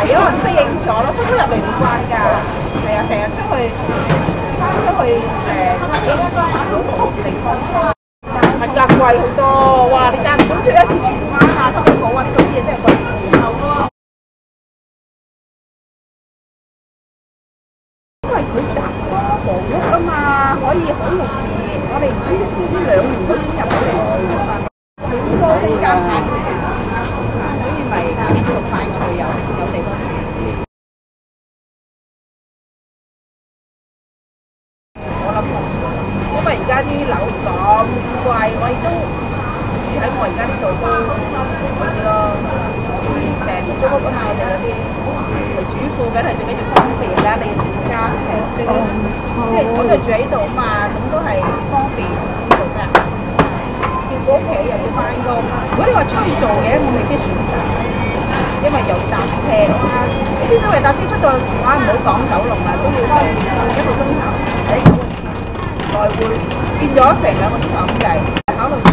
係可能適應咗咯，出入嚟唔慣㗎。係啊，成日出去翻出去好熟地方。物價貴好多，哇！你間唔中出一次荃灣啊、深水埗啊，呢度啲嘢真係貴好多。因為佢搭房屋啊嘛，可以好容易，我哋呢2年都已經入咗嚟住啊嘛，好多空間排所以咪繼續快脆有地方住。我諗因為而家啲樓咁貴，我亦都住喺我而家呢度都嗰啲咯，訂租屋啊嘛，我哋嗰啲主婦梗係最緊要方便啦，你要住家庭，最緊要即係我哋住喺度啊嘛，咁都係方便做咩啊？照顧屋企又要翻工，如果你話出去做嘅，我未必選擇，因為又搭車，你必須係搭車出到荃灣，唔好講九龍啦，都要成1個鐘頭，來回變咗成2個鐘頭咁計，考慮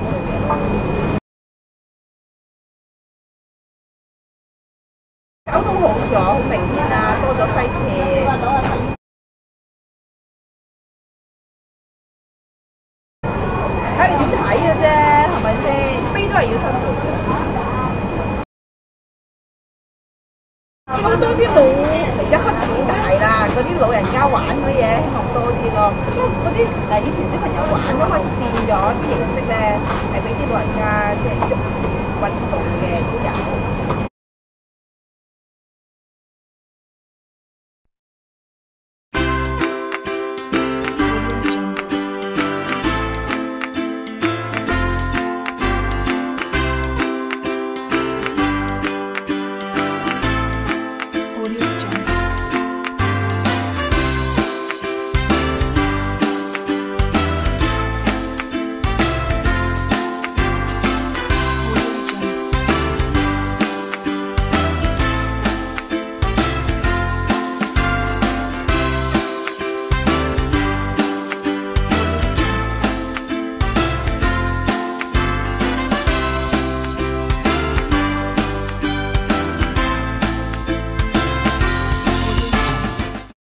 交通好咗，好明顯啦，多咗西鐵。睇你點睇嘅啫，係咪先？飛都係要辛苦嘅。見到多啲路而家開始好大啦，嗰啲老人家玩嗰啲嘢希望多啲咯。嗰啲以前小朋友玩都開始變咗啲形式咧，係俾啲老人家即係